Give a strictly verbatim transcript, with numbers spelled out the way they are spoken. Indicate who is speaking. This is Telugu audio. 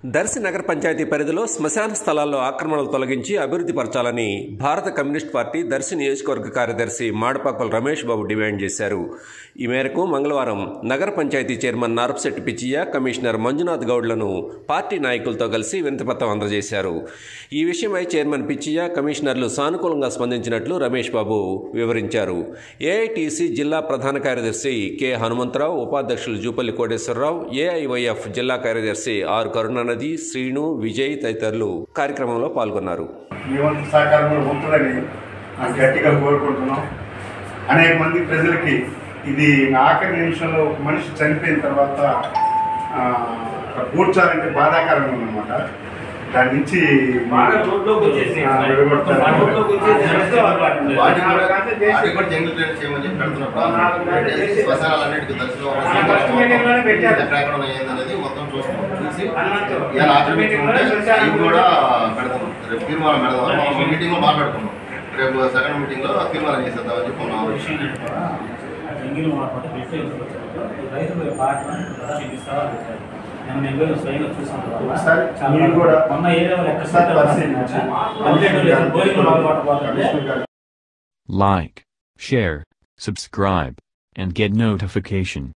Speaker 1: దర్శి నగర పంచాయతీ పరిధిలో శ్మశాన స్థలాల్లో ఆక్రమణలు తొలగించి అభివృద్ధి పరచాలని భారత కమ్యూనిస్ట్ పార్టీ దర్శి నియోజకవర్గ కార్యదర్శి మాడపాకల రమేష్ బాబు డిమాండ్ చేశారు. ఈ మేరకు మంగళవారం నగర పంచాయతీ చైర్మన్ నార్పశెట్టి పిచ్చయ్య, కమిషనర్ మంజునాథ్ గౌడ్లను పార్టీ నాయకులతో కలిసి వినతిపత్రం అందజేశారు. ఈ విషయమై చైర్మన్ పిచ్చయ్య, కమిషనర్లు సానుకూలంగా స్పందించినట్లు రమేష్ బాబు వివరించారు. ఏఐటీసీ జిల్లా ప్రధాన కార్యదర్శి కె హనుమంతరావు, ఉపాధ్యక్షులు జూపల్లి కోటేశ్వరరావు, ఏఐవైఎఫ్ జిల్లా కార్యదర్శి ఆర్ కరుణానది, శ్రీను, విజయ్ తదితరులు కార్యక్రమంలో పాల్గొన్నారు.
Speaker 2: గట్టిగా కోరుకుంటున్నాం. అనేక మంది ప్రజలకి ఇది ఆఖరి నిమిషంలో ఒక మనిషి చనిపోయిన తర్వాత కూర్చోాలంటే బాధాకరంగా ఉందన్నమాట. దాని నుంచి
Speaker 3: మీటింగ్ లో మాట్లాడుకున్నాం. రేపు సెకండ్ మీటింగ్ లో తీర్మానం చేసేద్దామని చెప్పి
Speaker 4: Like, share, subscribe, and get notification.